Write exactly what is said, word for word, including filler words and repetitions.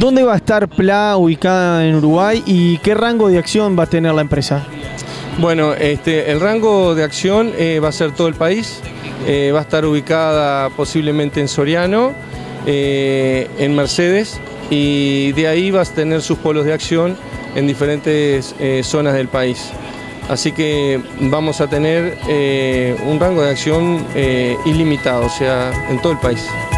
¿Dónde va a estar Pla ubicada en Uruguay y qué rango de acción va a tener la empresa? Bueno, este, el rango de acción eh, va a ser todo el país, eh, va a estar ubicada posiblemente en Soriano, eh, en Mercedes, y de ahí va a tener sus polos de acción en diferentes eh, zonas del país. Así que vamos a tener eh, un rango de acción eh, ilimitado, o sea, en todo el país.